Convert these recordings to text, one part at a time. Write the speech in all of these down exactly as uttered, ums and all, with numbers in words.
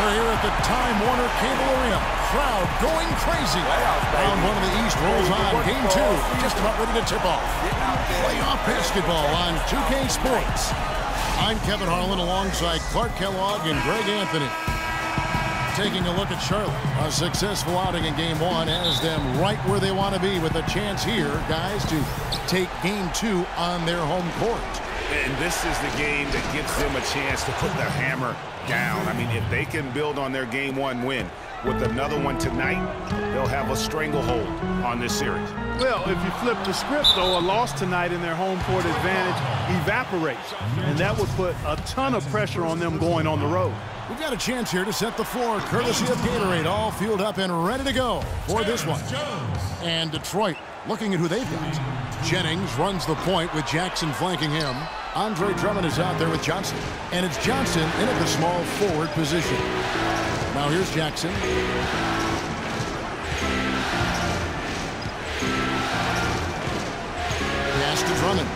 We're here at the Time Warner Cable Arena. Crowd going crazy. Round one of the East rolls on. Game two, just about ready to tip off. Playoff basketball on two K Sports. I'm Kevin Harlan alongside Clark Kellogg and Greg Anthony. Taking a look at Charlotte. A successful outing in game one has them right where they want to be with a chance here, guys, to take game two on their home court. And this is the game that gives them a chance to put the hammer down. I mean, if they can build on their game one win with another one tonight, they'll have a stranglehold on this series. Well, if you flip the script, though, a loss tonight in their home court advantage evaporates. And that would put a ton of pressure on them going on the road. We've got a chance here to set the floor, courtesy of Gatorade, all fueled up and ready to go for this one. And Detroit looking at who they've got. Jennings runs the point with Jackson flanking him. Andre Drummond is out there with Johnson. And it's Johnson in at the small forward position. Now here's Jackson. Pass to Drummond.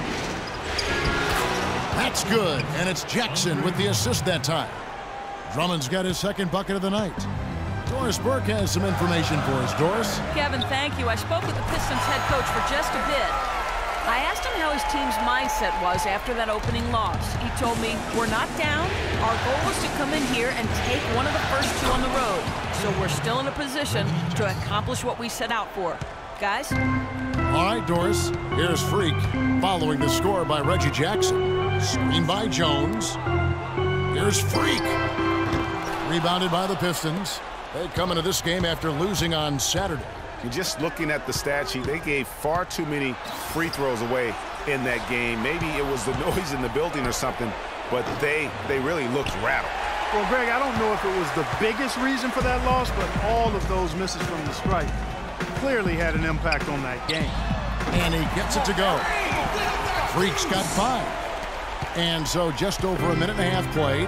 That's good. And it's Jackson with the assist that time. Drummond's got his second bucket of the night. Doris Burke has some information for us. Doris? Kevin, thank you. I spoke with the Pistons head coach for just a bit. I asked him how his team's mindset was after that opening loss. He told me, we're not down. Our goal was to come in here and take one of the first two on the road. So we're still in a position to accomplish what we set out for. Guys? All right, Doris. Here's Freak, following the score by Reggie Jackson. Screen by Jones. Here's Freak. Rebounded by the Pistons. They come into this game after losing on Saturday. You're just looking at the stat sheet. They gave far too many free throws away in that game. Maybe it was the noise in the building or something, but they they really looked rattled. Well, Greg, I don't know if it was the biggest reason for that loss, but all of those misses from the stripe clearly had an impact on that game. And he gets it to go. Freak's got five. And so just over a minute and a half played.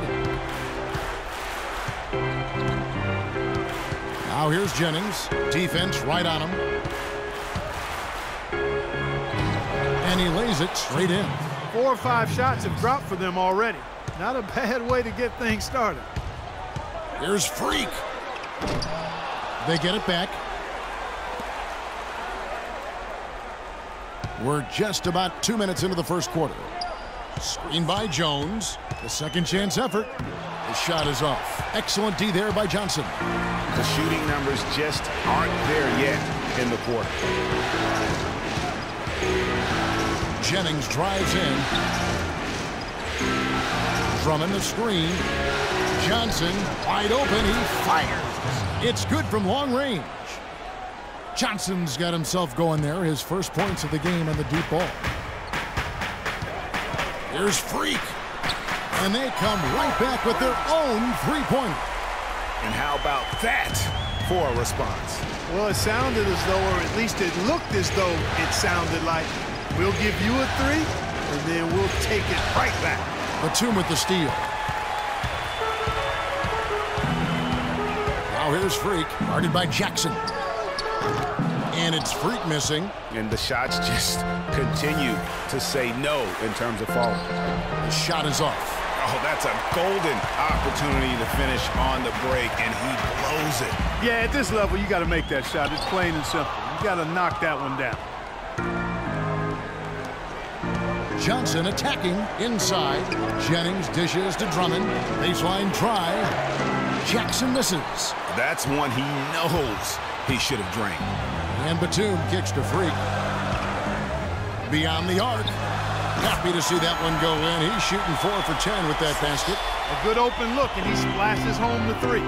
Now here's Jennings. Defense right on him. And he lays it straight in. Four or five shots have dropped for them already. Not a bad way to get things started. Here's Freak. They get it back. We're just about two minutes into the first quarter. Screen by Jones. The second chance effort. The shot is off. Excellent D there by Johnson. The shooting numbers just aren't there yet in the quarter. Jennings drives in. Drummond the screen. Johnson wide open. He fires. It's good from long range. Johnson's got himself going there. His first points of the game on the deep ball. Here's Freak. And they come right back with their own three-pointer. And how about that for a response? Well, it sounded as though, or at least it looked as though it sounded like, we'll give you a three, and then we'll take it right back. Batum with the steal. Now here's Freak, guarded by Jackson. And it's Freak missing. And the shots just continue to say no in terms of falling. The shot is off. Oh, that's a golden opportunity to finish on the break, and he blows it. Yeah, at this level, you got to make that shot. It's plain and simple. You got to knock that one down. Johnson attacking inside. Jennings dishes to Drummond. Baseline try. Jackson misses. That's one he knows he should have drained. And Batum kicks to Freak. Beyond the arc. Happy to see that one go in. He's shooting four for ten with that basket. A good open look, and he splashes home the three.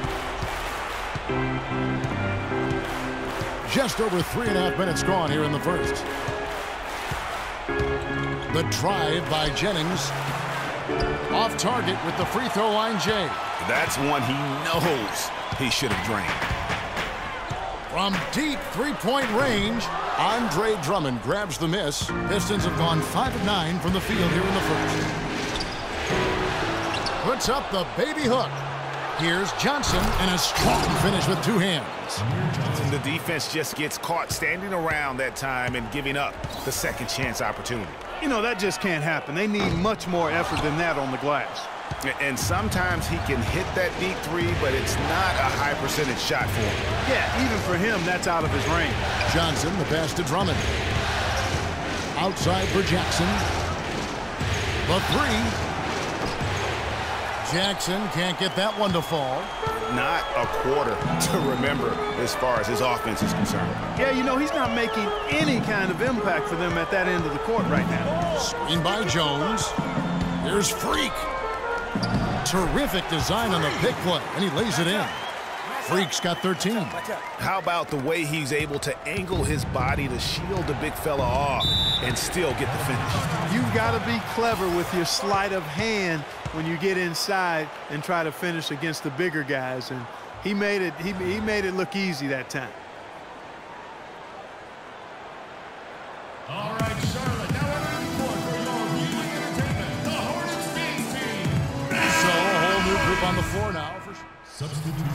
Just over three and a half minutes gone here in the first. The drive by Jennings. Off target with the free throw line, Jay. That's one he knows he should have drained. From deep three-point range, Andre Drummond grabs the miss. Pistons have gone five of nine from the field here in the first. Puts up the baby hook. Here's Johnson, and a strong finish with two hands. And the defense just gets caught standing around that time and giving up the second chance opportunity. You know, that just can't happen. They need much more effort than that on the glass. And sometimes he can hit that deep three, but it's not a high percentage shot for him. Yeah, even for him, that's out of his range. Johnson, the pass to Drummond. Outside for Jackson. The three. Jackson can't get that one to fall. Not a quarter to remember as far as his offense is concerned. Yeah, you know, he's not making any kind of impact for them at that end of the court right now. Screen by Jones. Here's Freak. Terrific design on the pick play, and he lays it in. Freak's got thirteen. How about the way he's able to angle his body to shield the big fella off and still get the finish? You've got to be clever with your sleight of hand when you get inside and try to finish against the bigger guys, and he made it he, he made it look easy that time. All right, Charlotte, now entering the court for your viewing entertainment, the Hornets main team. So a whole new group on the floor now. For Substitution.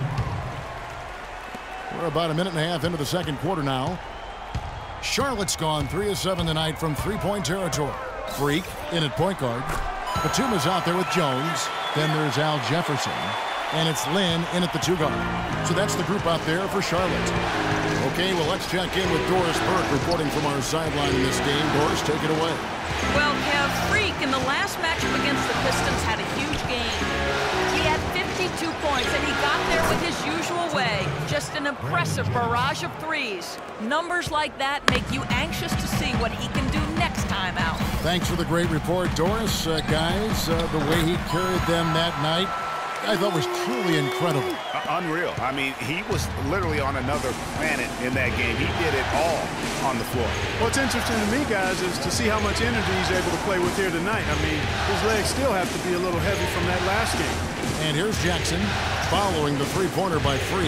We're about a minute and a half into the second quarter now. Charlotte's gone three of seven tonight from three-point territory. Freak in at point guard. Batuma's out there with Jones. Then there's Al Jefferson. And it's Lynn in at the two guard. So that's the group out there for Charlotte. Okay, well, let's check in with Doris Burke reporting from our sideline in this game. Doris, take it away. Well, Kev, Freak in the last matchup against the Pistons had a huge game. He had fifty-two points, and he got there with his usual way. Just an impressive barrage of threes. Numbers like that make you anxious to see what he can do next time out. Thanks for the great report, Doris. Uh, guys, uh, the way he carried them that night, I thought was truly incredible. Uh, unreal. I mean, he was literally on another planet in that game. He did it all on the floor. What's interesting to me, guys, is to see how much energy he's able to play with here tonight. I mean, his legs still have to be a little heavy from that last game. And here's Jackson following the three-pointer by Freak.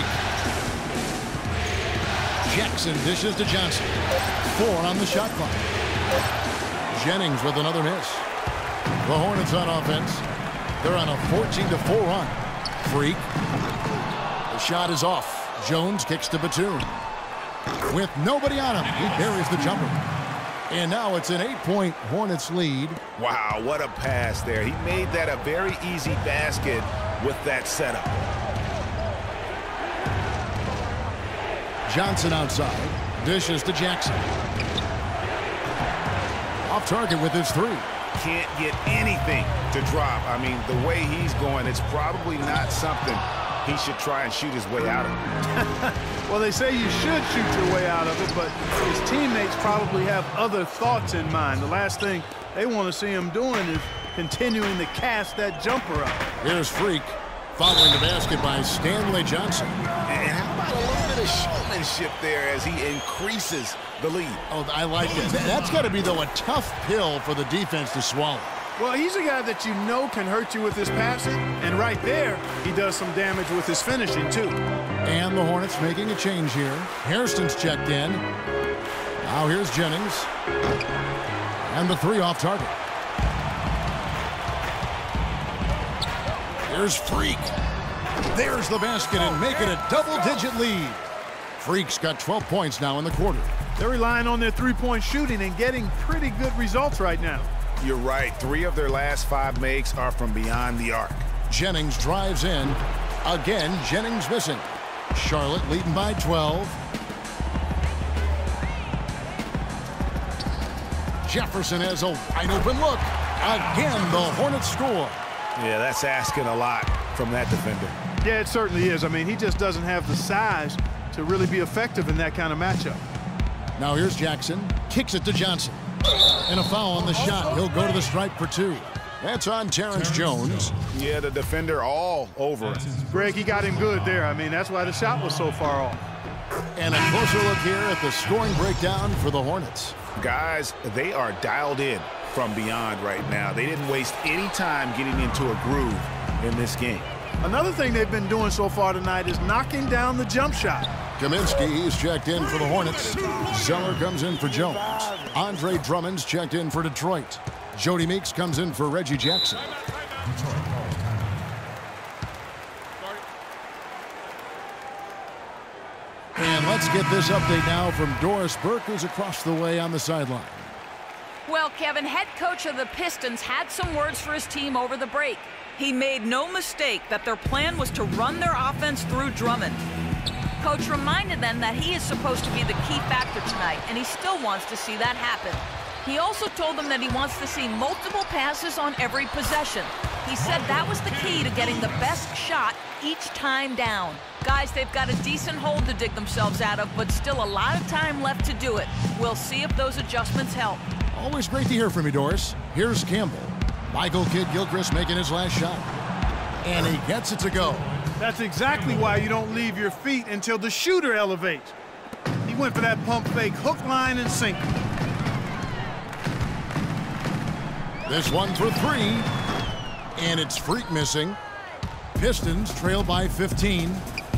Jackson dishes to Johnson. Four on the shot clock. Jennings with another miss. The Hornets on offense. They're on a fourteen to four run. Freak. The shot is off. Jones kicks to Batum. With nobody on him, he buries the jumper. And now it's an eight-point Hornets lead. Wow, what a pass there. He made that a very easy basket with that setup. Johnson outside. Dishes to Jackson. Off target with his three. Can't get anything to drop. I mean, the way he's going, it's probably not something he should try and shoot his way out of. Well, they say you should shoot your way out of it, but his teammates probably have other thoughts in mind. The last thing they want to see him doing is continuing to cast that jumper up. Here's Freak following the basket by Stanley Johnson. And how about a little bit of showmanship there as he increases the lead? Oh, I like it. That's got to be, though, a tough pill for the defense to swallow. Well, he's a guy that you know can hurt you with his passing, and right there, he does some damage with his finishing, too. And the Hornets making a change here. Hairston's checked in. Now here's Jennings. And the three off target. Here's Freak. There's the basket and make it a double-digit lead. Freak's got twelve points now in the quarter. They're relying on their three-point shooting and getting pretty good results right now. You're right. Three of their last five makes are from beyond the arc. Jennings drives in. Again, Jennings missing. Charlotte leading by twelve. Jefferson has a wide open look. Again, the Hornets score. Yeah, that's asking a lot from that defender. Yeah, it certainly is. I mean, he just doesn't have the size to really be effective in that kind of matchup. Now here's Jackson. Kicks it to Johnson. And a foul on the shot. He'll go to the stripe for two. That's on Terrence Jones. Yeah, the defender all over it. Greg, he got him good there. I mean, that's why the shot was so far off. And a closer look here at the scoring breakdown for the Hornets. Guys, they are dialed in from beyond right now. They didn't waste any time getting into a groove in this game. Another thing they've been doing so far tonight is knocking down the jump shot. Kaminsky, he's checked in for the Hornets. Zeller comes in for Jones. Andre Drummond's checked in for Detroit. Jody Meeks comes in for Reggie Jackson. And let's get this update now from Doris Burke, who's across the way on the sideline. Well, Kevin, head coach of the Pistons had some words for his team over the break. He made no mistake that their plan was to run their offense through Drummond. Coach reminded them that he is supposed to be the key factor tonight, and he still wants to see that happen. He also told them that he wants to see multiple passes on every possession. He said that was the key to getting the best shot each time down. Guys, they've got a decent hole to dig themselves out of, but still a lot of time left to do it. We'll see if those adjustments help. Always great to hear from you, Doris. Here's Campbell. Michael Kidd-Gilchrist making his last shot. And he gets it to go. That's exactly why you don't leave your feet until the shooter elevates. He went for that pump fake, hook, line, and sinker. This one for three. And it's Freak missing. Pistons trail by fifteen.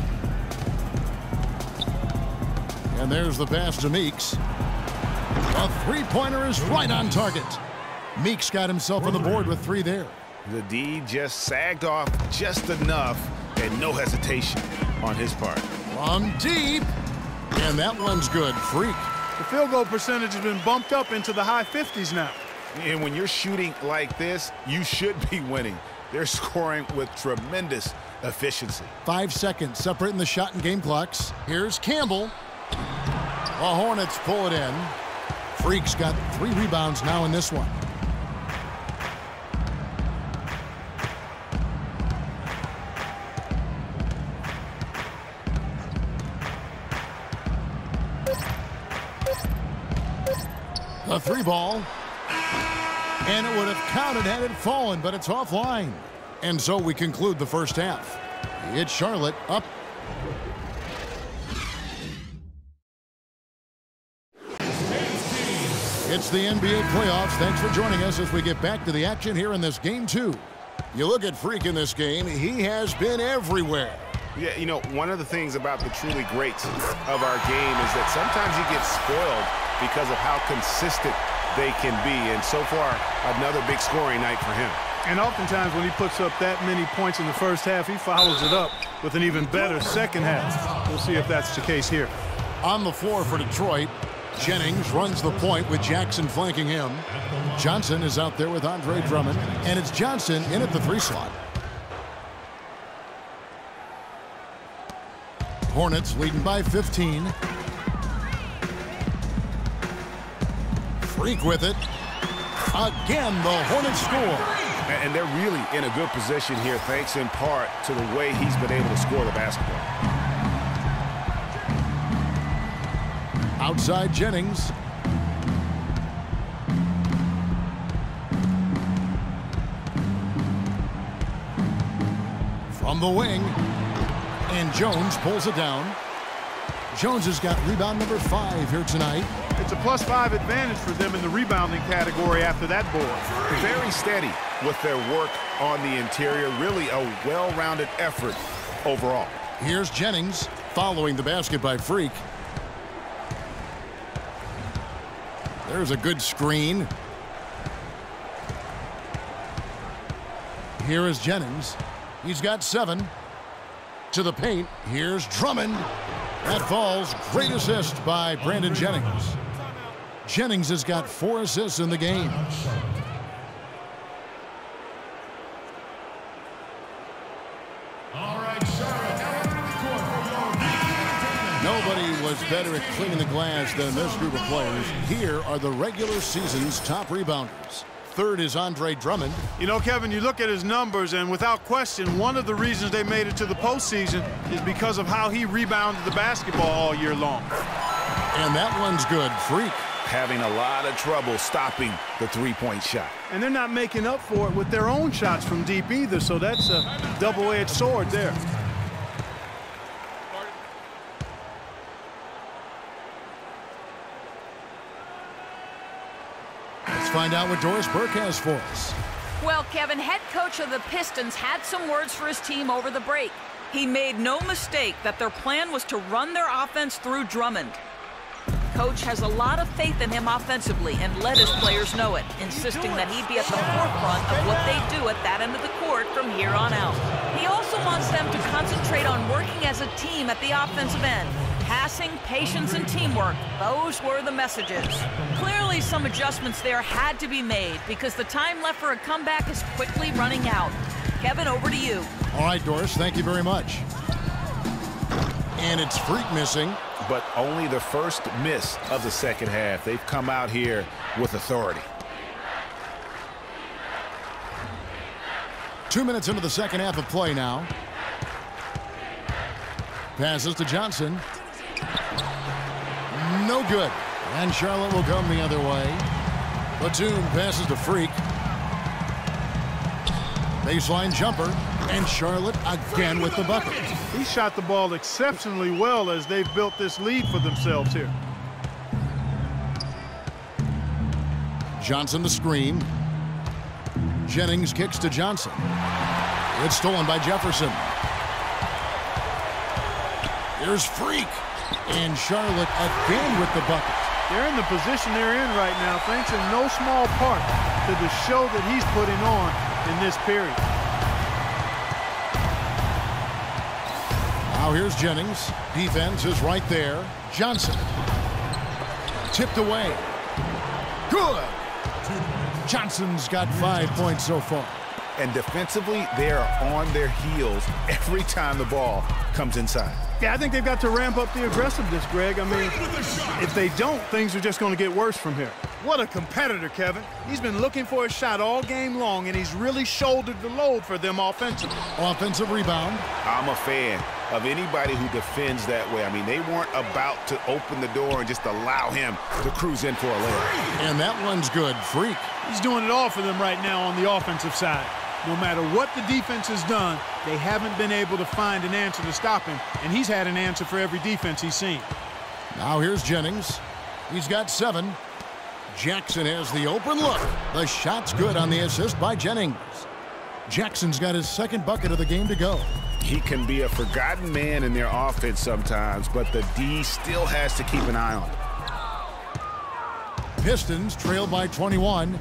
And there's the pass to Meeks. A three-pointer is right on target. Meeks got himself on the board with three there. The D just sagged off just enough, and no hesitation on his part. From deep. And that one's good. Freak. The field goal percentage has been bumped up into the high fifties now. And when you're shooting like this, you should be winning. They're scoring with tremendous efficiency. Five seconds separating the shot and game clocks. Here's Campbell. The Hornets pull it in. Freak's got three rebounds now in this one. The three ball. And it would have counted had it fallen, but it's offline. And so we conclude the first half. It's Charlotte up. It's the N B A playoffs. Thanks for joining us as we get back to the action here in this game two. You look at Freak in this game, he has been everywhere. Yeah, you know, one of the things about the truly greats of our game is that sometimes you get spoiled because of how consistent they can be. And so far, another big scoring night for him. And oftentimes when he puts up that many points in the first half, he follows it up with an even better second half. We'll see if that's the case here. On the floor for Detroit, Jennings runs the point with Jackson flanking him. Johnson is out there with Andre Drummond, and it's Johnson in at the three slot. Hornets leading by fifteen. Freak with it. Again, the Hornets score. And they're really in a good position here, thanks in part to the way he's been able to score the basketball. Outside Jennings. From the wing. And Jones pulls it down. Jones has got rebound number five here tonight. It's a plus five advantage for them in the rebounding category after that board. Very steady with their work on the interior. Really a well-rounded effort overall. Here's Jennings following the basket by Freak. There's a good screen. Here is Jennings. He's got seven. To the paint. Here's Drummond. That falls. Great assist by Brandon Jennings. Jennings has got four assists in the game. All right, Charlotte, now enter the court for your Nobody was better at cleaning the glass than this group of players. Here are the regular season's top rebounders. Third is Andre Drummond. You know, Kevin, you look at his numbers, and without question, one of the reasons they made it to the postseason is because of how he rebounded the basketball all year long. And that one's good. Freak. Having a lot of trouble stopping the three-point shot. And they're not making up for it with their own shots from deep either, so that's a double-edged sword there. Let's find out what Doris Burke has for us. Well, Kevin, head coach of the Pistons had some words for his team over the break. He made no mistake that their plan was to run their offense through Drummond. Coach has a lot of faith in him offensively and let his players know it, insisting that he be at the forefront of what they do at that end of the court court from here on out. He also wants them to concentrate on working as a team at the offensive end. Passing, patience, and teamwork, those were the messages. Clearly, some adjustments there had to be made because the time left for a comeback is quickly running out. Kevin, over to you. All right, Doris, thank you very much. And it's Freak missing. But only the first miss of the second half. They've come out here with authority. Two minutes into the second half of play now. Passes to Johnson. No good. And Charlotte will come the other way. Batum passes to Freak. Baseline jumper. And Charlotte again with the bucket. He shot the ball exceptionally well as they've built this lead for themselves here. Johnson the screen. Jennings kicks to Johnson. It's stolen by Jefferson. Here's Freak. And Charlotte again with the bucket. They're in the position they're in right now thanks in no small part to the show that he's putting on in this period. Now here's Jennings. Defense is right there. Johnson. Tipped away. Good. Johnson's got five points so far. And defensively, they are on their heels every time the ball comes inside. Yeah, I think they've got to ramp up the aggressiveness, Greg. I mean, if they don't, things are just going to get worse from here. What a competitor, Kevin. He's been looking for a shot all game long, and he's really shouldered the load for them offensively. Offensive rebound. I'm a fan of anybody who defends that way. I mean, they weren't about to open the door and just allow him to cruise in for a layup. And that one's good. Freak. He's doing it all for them right now on the offensive side. No matter what the defense has done, they haven't been able to find an answer to stop him, and he's had an answer for every defense he's seen. Now here's Jennings. He's got seven. Jackson has the open look. The shot's good on the assist by Jennings. Jackson's got his second bucket of the game to go. He can be a forgotten man in their offense sometimes, but the D still has to keep an eye on him. Pistons trail by twenty-one.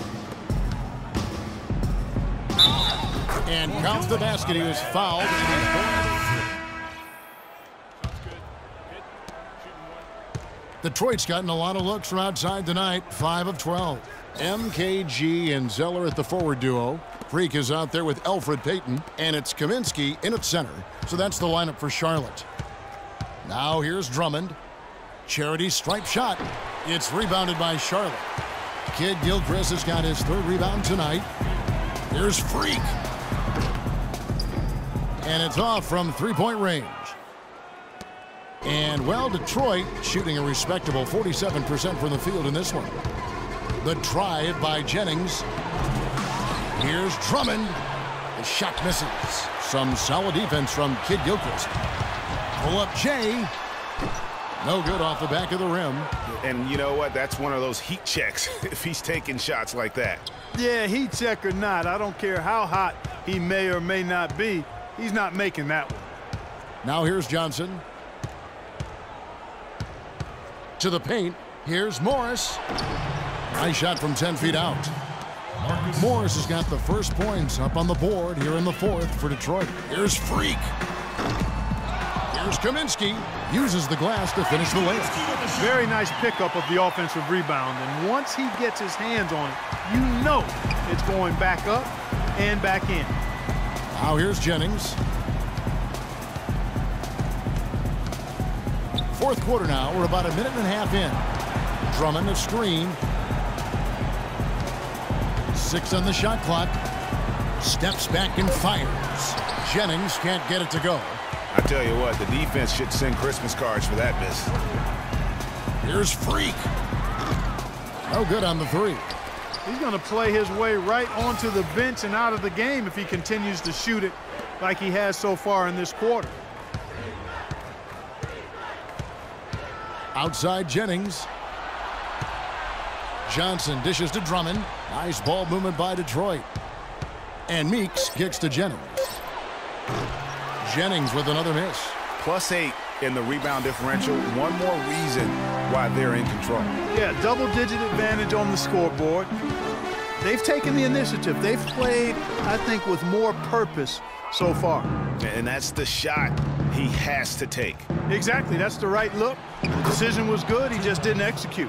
And counts the basket. He was fouled. Detroit's gotten a lot of looks from outside tonight. five of twelve. M K G and Zeller at the forward duo. Freak is out there with Alfred Payton. And it's Kaminsky in at center. So that's the lineup for Charlotte. Now here's Drummond. Charity stripe shot. It's rebounded by Charlotte. Kid Gilchrist has got his third rebound tonight. Here's Freak. And it's off from three-point range. And, well, Detroit shooting a respectable forty-seven percent from the field in this one. The drive by Jennings. Here's Drummond. The shot misses. Some solid defense from Kid Gilchrist. Pull up Jay. No good off the back of the rim. And you know what? That's one of those heat checks if he's taking shots like that. Yeah, heat check or not, I don't care how hot he may or may not be. He's not making that one. Now here's Johnson. To the paint. Here's Morris. Nice shot from ten feet out. Morris has got the first points up on the board here in the fourth for Detroit. Here's Freak. Here's Kaminsky. Uses the glass to finish the layup. Very nice pickup of the offensive rebound. And once he gets his hands on it, you know it's going back up and back in. Now here's Jennings. Fourth quarter now. We're about a minute and a half in. Drummond a screen. Six on the shot clock. Steps back and fires. Jennings can't get it to go. I tell you what, the defense should send Christmas cards for that miss. Here's Freak. No good on the three. He's going to play his way right onto the bench and out of the game if he continues to shoot it like he has so far in this quarter. Outside Jennings. Johnson dishes to Drummond. Nice ball movement by Detroit. And Meeks kicks to Jennings. Jennings with another miss. Plus eight in the rebound differential. One more reason why they're in control. Yeah, double-digit advantage on the scoreboard. They've taken the initiative. They've played, I think, with more purpose so far. And that's the shot he has to take. Exactly. That's the right look. The decision was good. He just didn't execute.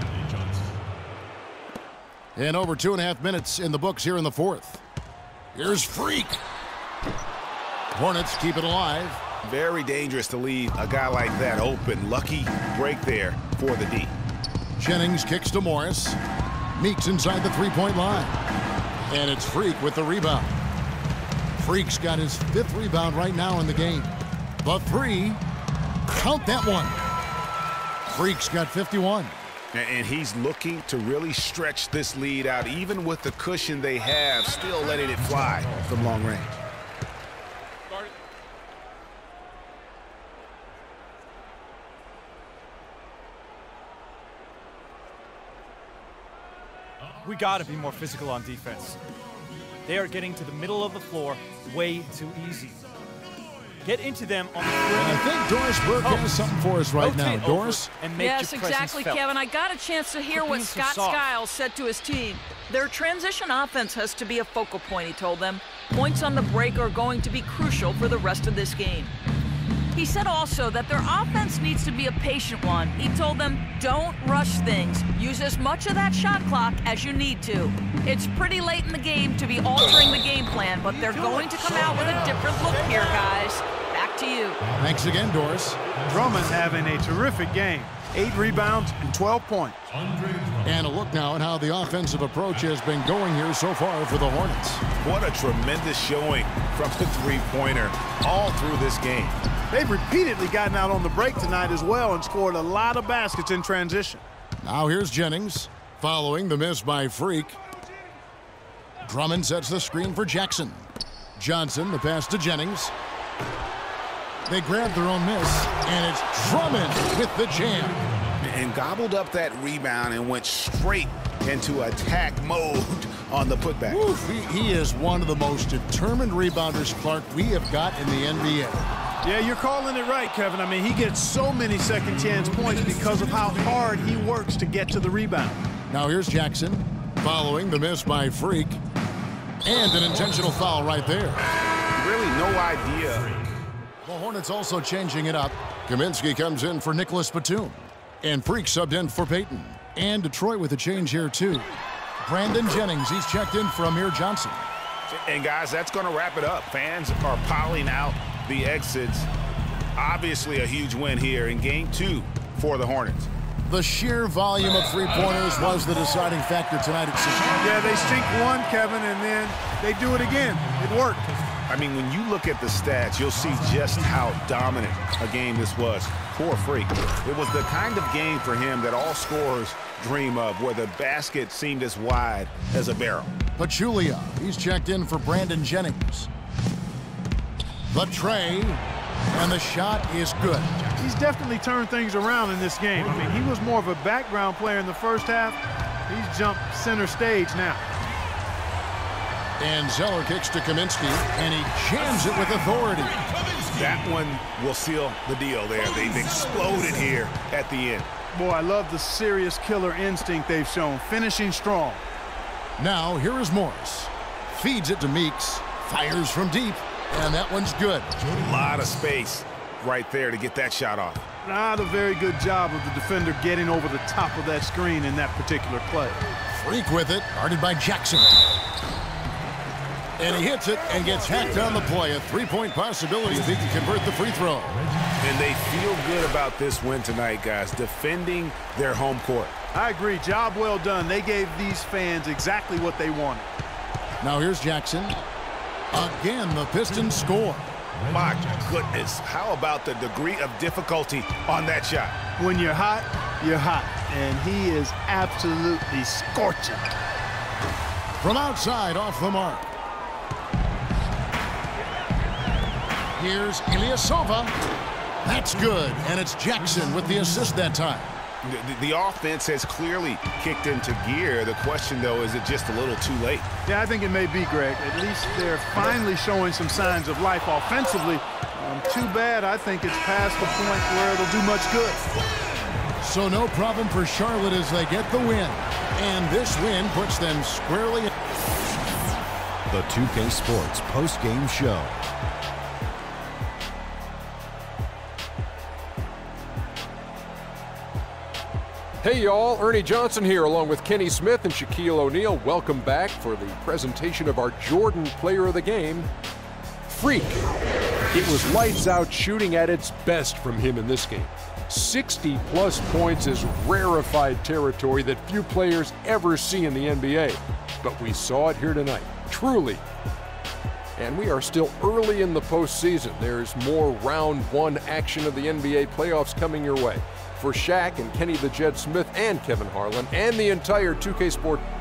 And over two and a half minutes in the books here in the fourth. Here's Freak. Hornets keep it alive. Very dangerous to leave a guy like that open. Lucky break there for the D. Jennings kicks to Morris. Meeks inside the three-point line. And it's Freak with the rebound. Freak's got his fifth rebound right now in the game. The three. Count that one. Freak's got fifty-one. And he's looking to really stretch this lead out, even with the cushion they have, still letting it fly from long range. We got to be more physical on defense. They are getting to the middle of the floor way too easy. Get into them on the floor. And I think Doris Burke oh. has something for us right Rotate now. Doris? And make yes, your exactly, felt. Kevin. I got a chance to hear Quit what being so Scott soft. Skiles said to his team. Their transition offense has to be a focal point, he told them. Points on the break are going to be crucial for the rest of this game. He said also that their offense needs to be a patient one. He told them, don't rush things. Use as much of that shot clock as you need to. It's pretty late in the game to be altering the game plan, but they're going to come out with a different look here, guys. Back to you. Thanks again, Doris. Drummond having a terrific game. Eight rebounds and twelve points. And a look now at how the offensive approach has been going here so far for the Hornets. What a tremendous showing from the three-pointer all through this game. They've repeatedly gotten out on the break tonight as well and scored a lot of baskets in transition. Now here's Jennings following the miss by Freak. Drummond sets the screen for Jackson. Johnson, the pass to Jennings. They grab their own miss, and it's Drummond with the jam. And gobbled up that rebound and went straight into attack mode on the putback. Oof, he, he is one of the most determined rebounders, Clark, we have got in the N B A. Yeah, you're calling it right, Kevin. I mean, he gets so many second chance points because of how hard he works to get to the rebound. Now here's Jackson following the miss by Freak. And an intentional foul right there. Really no idea. The Hornets also changing it up. Kaminsky comes in for Nicholas Batum. And Freak subbed in for Payton. And Detroit with a change here, too. Brandon Jennings, he's checked in for Amir Johnson. And, guys, that's going to wrap it up. Fans are piling out the exits. Obviously a huge win here in game two for the Hornets. The sheer volume of three-pointers was the deciding factor tonight at six. Yeah, they sink one, Kevin, and then they do it again. It worked. I mean, when you look at the stats, you'll see just how dominant a game this was. Poor Freak. It was the kind of game for him that all scorers dream of, where the basket seemed as wide as a barrel. Pachulia, he's checked in for Brandon Jennings. The tray, and the shot is good. He's definitely turned things around in this game. I mean, he was more of a background player in the first half. He's jumped center stage now. And Zeller kicks to Kaminsky, and he jams it with authority. That one will seal the deal there. They've exploded here at the end. Boy, I love the serious killer instinct they've shown, finishing strong. Now, here is Morris. Feeds it to Meeks, fires from deep, and that one's good. A lot of space right there to get that shot off. Not a very good job of the defender getting over the top of that screen in that particular play. Freak with it, guarded by Jackson. And he hits it and gets hacked on the play. A three-point possibility if he can convert the free throw. And they feel good about this win tonight, guys, defending their home court. I agree. Job well done. They gave these fans exactly what they wanted. Now here's Jackson. Again, the Pistons score. My goodness, how about the degree of difficulty on that shot? When you're hot, you're hot. And he is absolutely scorching. From outside, off the mark. Here's Ilyasova. That's good, and it's Jackson with the assist that time. The, the offense has clearly kicked into gear. The question, though, is it just a little too late? Yeah, I think it may be, Greg. At least they're finally showing some signs of life offensively. Um, too bad. I think it's past the point where it'll do much good. So no problem for Charlotte as they get the win. And this win puts them squarely in the two K Sports post-game show. Hey y'all, Ernie Johnson here along with Kenny Smith and Shaquille O'Neal. Welcome back for the presentation of our Jordan Player of the Game, Freak. It was lights out shooting at its best from him in this game. sixty plus points is rarefied territory that few players ever see in the N B A. But we saw it here tonight, truly. And we are still early in the postseason. There's more round one action of the N B A playoffs coming your way. For Shaq and Kenny the Jet Smith and Kevin Harlan and the entire two K Sport